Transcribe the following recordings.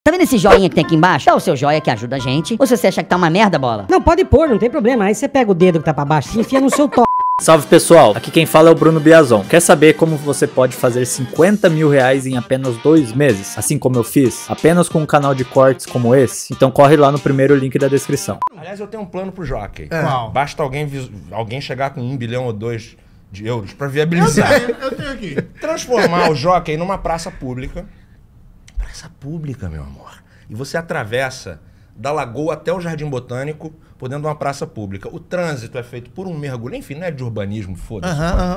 Tá vendo esse joinha que tem aqui embaixo? Dá o seu joia que ajuda a gente. Ou se você acha que tá uma merda, bola? Não, pode pôr, não tem problema. Aí você pega o dedo que tá pra baixo e enfia no seu to... Salve pessoal, aqui quem fala é o Bruno Biazon. Quer saber como você pode fazer 50 mil reais em apenas 2 meses? Assim como eu fiz, apenas com um canal de cortes como esse? Então corre lá no primeiro link da descrição. Aliás, eu tenho um plano pro jockey. Qual? Basta alguém chegar com 1 bilhão ou 2 de euros pra viabilizar. Eu tenho aqui. Transformar o jockey numa praça pública. Praça pública, meu amor. E você atravessa da Lagoa até o Jardim Botânico por dentro de uma praça pública. O trânsito é feito por um mergulho. Enfim, não é de urbanismo, foda-se.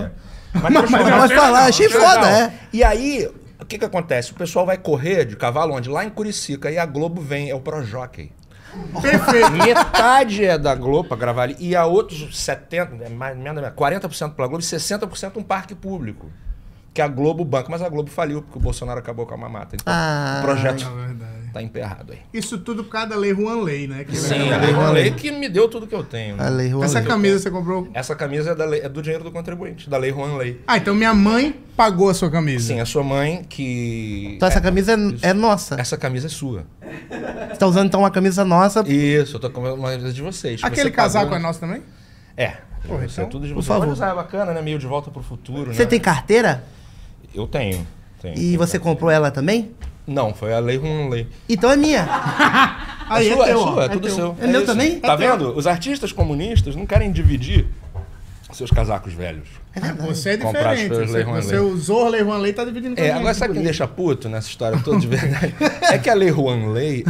Mas falar, achei foda, é. E aí, o que acontece? O pessoal vai correr de cavalo onde? Lá em Curicica. E a Globo vem, é o Projockey. Perfeito. Metade é da Globo pra gravar ali. E a outros 70%, 40% pela Globo e 60% um parque público. Que a Globo banca. Mas a Globo faliu porque o Bolsonaro acabou com a mamata. Então, o projeto tá emperrado aí. Isso tudo por causa da Lei Rouanet, né? Que Sim, a Lei Rouanet que me deu tudo que eu tenho. Né? A Lei Rouanet. Essa camisa você comprou? Essa camisa é do dinheiro do contribuinte, da Lei Rouanet. Ah, então minha mãe pagou a sua camisa. Sim, a sua mãe que... Então essa camisa é nossa. Essa camisa é sua. Você tá usando então uma camisa nossa. Isso, eu tô com uma camisa de vocês. Aquele Você casaco pagou... é nosso também? É. Porra, Isso é então, tudo de por você. favor. Pode usar, é bacana, né? Meio de volta pro futuro, Você né? tem carteira? Eu tenho. E você comprou ela também? Não, foi a Lei Rouanet. Então é minha. Aí é sua, teu, é ó. sua, é tudo teu. seu. É meu isso. também? Tá É teu. vendo? Os artistas comunistas não querem dividir seus casacos velhos. Você é Comprados diferente. pelas Lei Rouanet. Você usou a Lei Rouanet e tá dividindo com a gente. Agora sabe quem deixa puto nessa história toda de verdade? É que a Lei Rouanet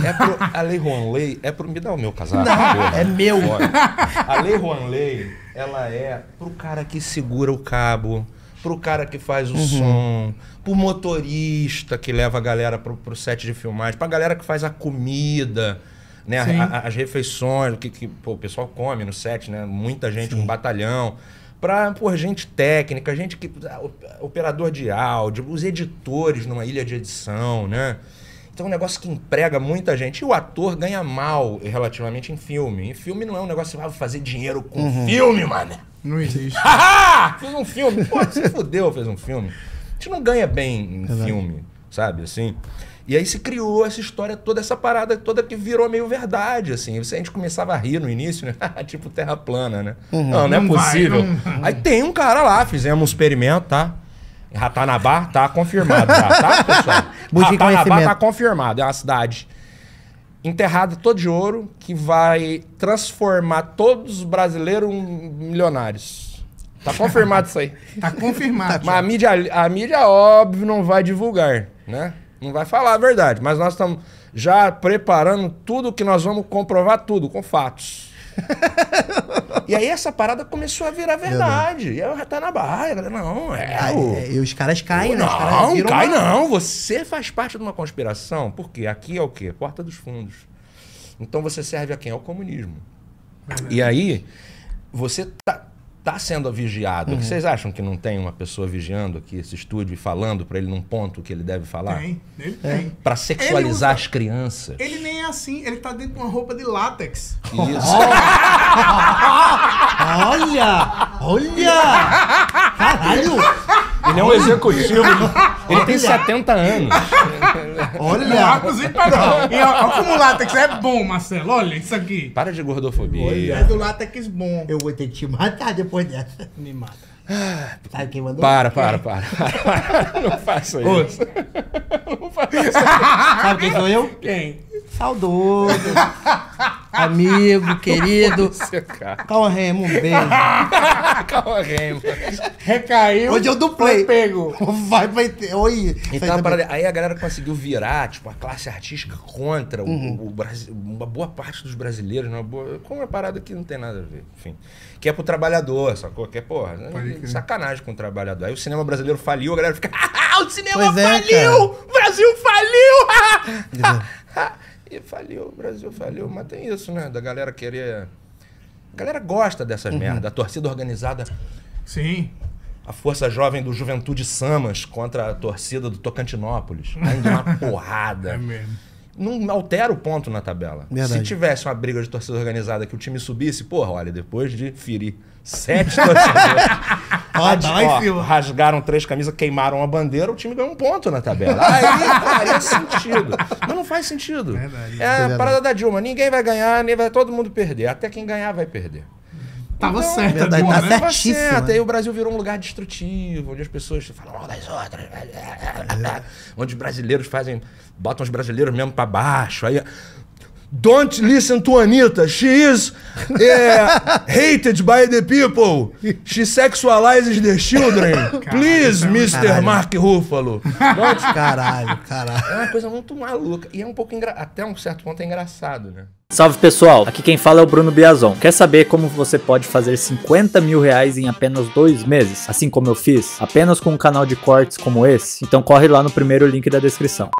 é pro... Me dá o meu casaco. Não, porra. é meu. Bora. A Lei Rouanet, ela é pro cara que segura o cabo, pro cara que faz o som, pro motorista que leva a galera pro set de filmagem, pra galera que faz a comida, né? As refeições, que pô, o pessoal come no set, né? Muita gente, um batalhão. Pra gente técnica, gente que... Operador de áudio, os editores numa ilha de edição, né? Então é um negócio que emprega muita gente. E o ator ganha mal relativamente em filme. Em filme não é um negócio que você vai fazer dinheiro com filme, mano. Não existe. Fiz um filme. Pô, você fudeu, fez um filme. A gente não ganha bem em filme, sabe, assim. E aí se criou essa história toda, essa parada toda que virou meio verdade, assim. A gente começava a rir no início, né? Tipo terra plana, né? Não é Não possível. vai, não. Aí tem um cara lá, fizemos um experimento, tá? Em Ratanabá tá confirmado já, tá, pessoal? Busque Ratanabá tá conhecimento. confirmado, é uma cidade enterrada toda de ouro que vai transformar todos os brasileiros em milionários. Tá confirmado isso aí. Tá confirmado. Mas a mídia, óbvio, não vai divulgar, né? Não vai falar a verdade, mas nós estamos já preparando tudo que nós vamos comprovar tudo, com fatos. E aí essa parada começou a virar verdade. E aí tá na barra, galera, não, E os caras caem, né? Os caras não, viram cai uma- não. Você faz parte de uma conspiração. Por quê? Aqui é o quê? Porta dos fundos. Então você serve a quem? Ao comunismo. E aí, você tá sendo vigiado. Vocês acham que não tem uma pessoa vigiando aqui esse estúdio e falando pra ele num ponto que ele deve falar? Tem, ele tem. Pra sexualizar Ele usa- as crianças. Ele nem é assim, ele tá dentro de uma roupa de látex. Isso. Olha! Caralho! Ele é um executivo. Ele tem 70 anos. Não, Olha! inclusive, para. E olha como o látex é bom, Marcelo. Olha isso aqui. Para de gordofobia. É do látex bom. Eu vou ter que te matar depois dessa. Me mata. Sabe quem mandou? Para. Não faça isso. Não faça isso. Sabe quem sou eu? Quem? Saudoso. Amigo, querido. Calma, Remo, um beijo. Calma, Remo. Recaiu. Hoje eu duplei. Foi pego. Vai ter. Oi. Então, aí a galera conseguiu virar, tipo, a classe artística contra o Brasil, uma boa parte dos brasileiros, com uma parada que não tem nada a ver, enfim. Que é pro trabalhador, sacou? Que é, porra, sacanagem com o trabalhador. Aí o cinema brasileiro faliu, a galera fica, o cinema Pois é, faliu! O Brasil faliu! Exato. E faliu, o Brasil faliu, mas tem isso, né? Da galera querer... A galera gosta dessas merda, a torcida organizada... Sim. A força jovem do Juventude Samas contra a torcida do Tocantinópolis. Ainda uma porrada. É mesmo. não altera o ponto na tabela. Verdade. Se tivesse uma briga de torcida organizada que o time subisse, porra, olha, depois de ferir 7 torcedores, rasgaram 3 camisas, queimaram a bandeira, o time ganhou 1 ponto na tabela. Aí faria sentido. Mas não faz sentido. Verdade. É a parada da Dilma, ninguém vai ganhar, nem vai todo mundo perder. Até quem ganhar vai perder. Tava Então, certo, verdade, Dilma, tá né? certo. Tava certíssima. certo. Aí o Brasil virou um lugar destrutivo, onde as pessoas falam mal das outras. Onde os brasileiros botam os brasileiros mesmo pra baixo. Aí, don't listen to Anitta. She is hated by the people. She sexualizes the children. Please, Mr. Mark Ruffalo. Caralho. É uma coisa muito maluca. E é um pouco até um certo ponto é engraçado, né? Salve pessoal, aqui quem fala é o Bruno Biazon. Quer saber como você pode fazer 50 mil reais em apenas 2 meses? Assim como eu fiz? Apenas com um canal de cortes como esse? Então corre lá no primeiro link da descrição.